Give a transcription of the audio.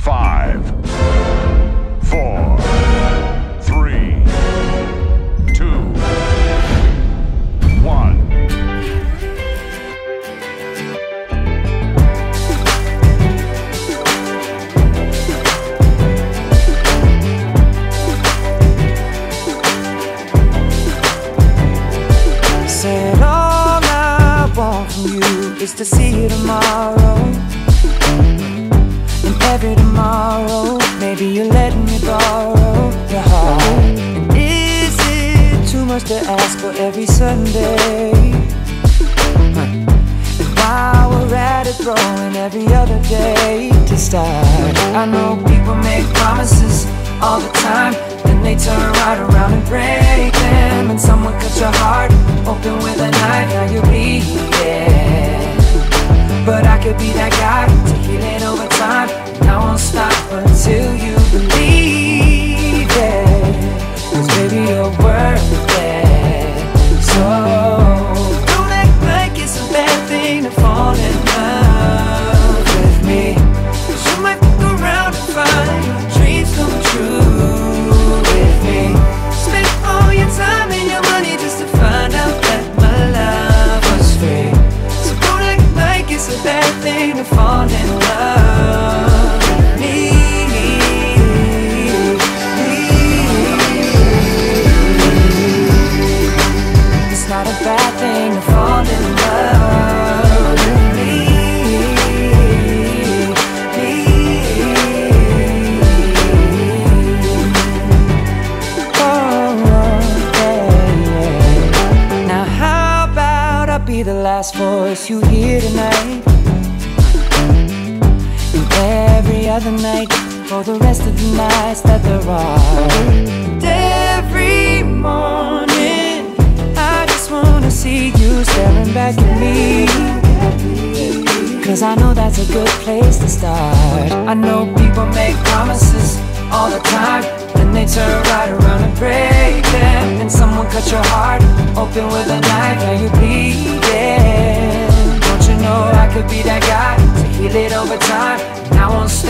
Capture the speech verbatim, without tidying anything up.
Five, four, three, two, one. Said all I want from you is to see you tomorrow. And every tomorrow, maybe you're letting me borrow your heart. And is it too much to ask for every Sunday? Huh. And while we're at it, throwing every other day to start. I know people make promises all the time, then they turn right around and break them. And someone cut your heart open with a knife, now you're bleeding. But I could be that guy to heal it over time, and I won't stop until you believe it. 'Cause baby, you're worth it. So don't act like it's a bad thing to fall in love with me, 'cause you might fuck around and find your dreams come true with me. Spend all your time and your money just to find out that my love was free. So don't act like it's a bad thing to fall in love with me. It's not a bad thing to fall in love with me. Be the last voice you hear tonight, and every other night for the rest of the nights that there are. And every morning I just wanna see you staring back at me, 'cause I know that's a good place to start. I know people make promises all the time, then they turn right around and break them. And someone cut your heart open with a knife, now you're bleeding. Don't you know I could be that guy to heal it over time, and I won't